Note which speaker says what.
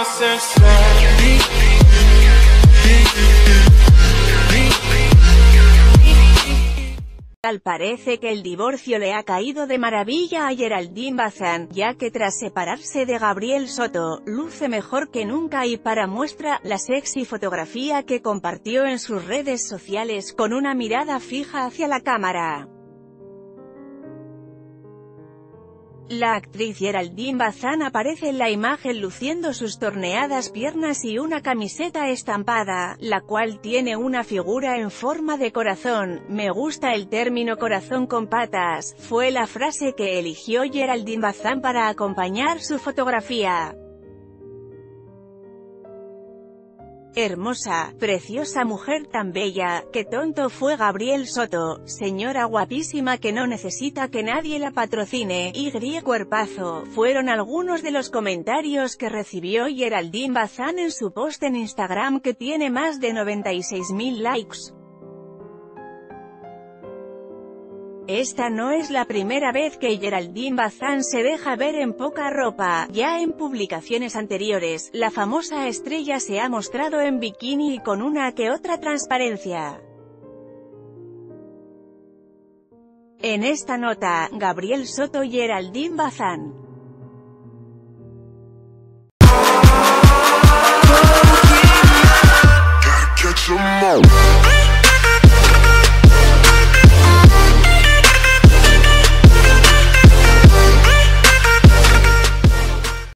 Speaker 1: Tal parece que el divorcio le ha caído de maravilla a Geraldine Bazán, ya que tras separarse de Gabriel Soto, luce mejor que nunca y para muestra, la sexy fotografía que compartió en sus redes sociales con una mirada fija hacia la cámara. La actriz Geraldine Bazán aparece en la imagen luciendo sus torneadas piernas y una camiseta estampada, la cual tiene una figura en forma de corazón. Me gusta el término corazón con patas, fue la frase que eligió Geraldine Bazán para acompañar su fotografía. Hermosa, preciosa mujer tan bella, qué tonto fue Gabriel Soto, señora guapísima que no necesita que nadie la patrocine, y cuerpazo, fueron algunos de los comentarios que recibió Geraldine Bazán en su post en Instagram que tiene más de 96.000 likes. Esta no es la primera vez que Geraldine Bazán se deja ver en poca ropa, ya en publicaciones anteriores, la famosa estrella se ha mostrado en bikini y con una que otra transparencia. En esta nota, Gabriel Soto y Geraldine Bazán.